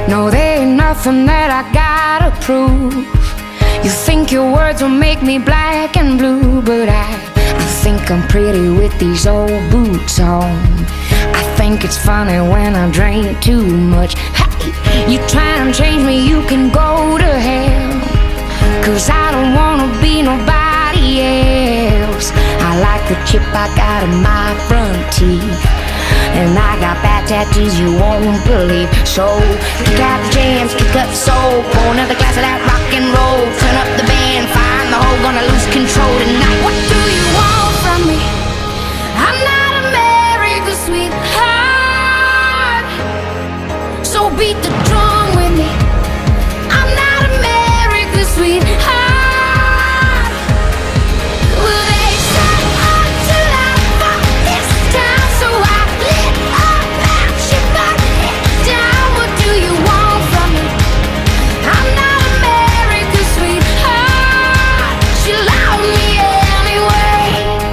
No, there ain't nothing that I gotta prove. You think your words will make me black and blue, but I think I'm pretty with these old boots on. I think it's funny when I drink too much. Hey, you try and change me, you can go to hell, 'cause I don't wanna be nobody else. I like the chip I got in my front teeth, and I got bad tattoos you won't believe. So kick out the jams, kick up the soul, pour another glass of that rock and roll. Turn up the band, find the hole, gonna lose control tonight. What do you want from me? I'm not America's sweetheart, so beat the drum with me. I'm not America's sweetheart. Well, they said I'm too loud for this town, so I lit up and she burned it down. What do you want from me? I'm not America's sweetheart. She loved me anyway.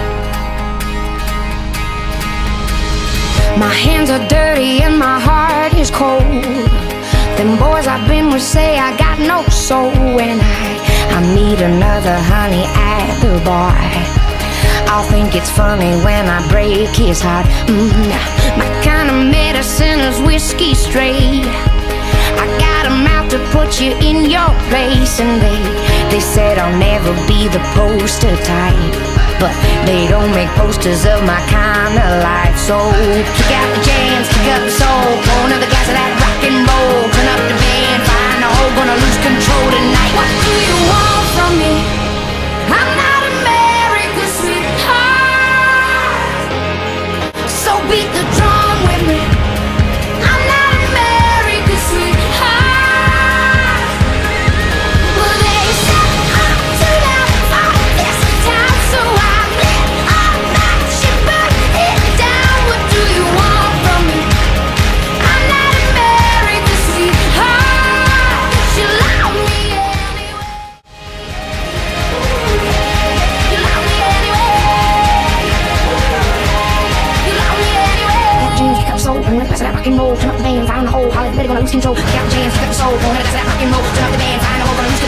My hands are dirty and my heart is cold. Them boys I've been with say I got no soul. When I meet another honey at the bar, I'll think it's funny when I break his heart. My kind of medicine is whiskey straight. I got a mouth to put you in your place, and they said I'll never be the poster type, but they don't make posters of my kind of life. So kick out the jams, kick up the soul, pour another glass of that rock and roll. Turn up the band, find the hole, gonna lose control tonight. What do you want from me? I'm not America's sweetheart, so beat the drum with me. I'm not America's sweetheart. Well, they said I'm too loud for this town, so I lit up and she burned it down. What do you want from me? I'm not America's sweetheart. She loved me anyway. You love me anyway. You love me anyway. Jeans, kick up the soul, pour another glass of that rock and roll. Turn up the band, find the hole, Holly, better gonna lose control. Kick out the jams, kick up the soul, pour another glass of that rock and roll. Turn up the band, find the hole, gonna lose